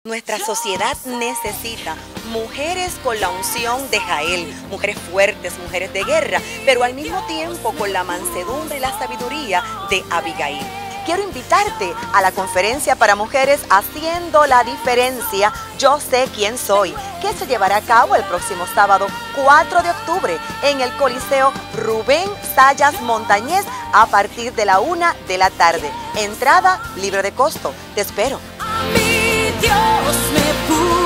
Nuestra sociedad necesita mujeres con la unción de Jael, mujeres fuertes, mujeres de guerra, pero al mismo tiempo con la mansedumbre y la sabiduría de Abigail. Quiero invitarte a la conferencia para mujeres Haciendo la Diferencia, Yo Sé Quién Soy, que se llevará a cabo el próximo sábado 4 de octubre en el Coliseo Rubén Sayas Montañez a partir de la 1 de la tarde. Entrada libre de costo. Te espero. Dios me puso.